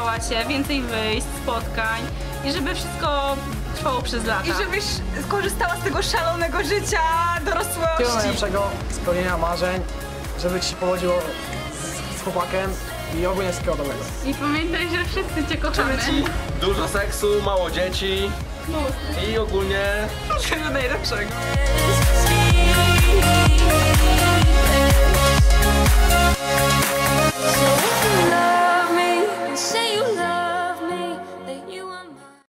cieszała się, więcej wyjść, spotkań i żeby wszystko trwało przez lata. I żebyś skorzystała z tego szalonego życia dorosłości. Wszystkiego najlepszego, spełnienia marzeń, żeby ci się powodziło z chłopakiem i ogólnie wszystkiego dobrego. I pamiętaj, że wszyscy cię kochamy. Dużo seksu, mało dzieci i ogólnie Wszystkiego najlepszego. It's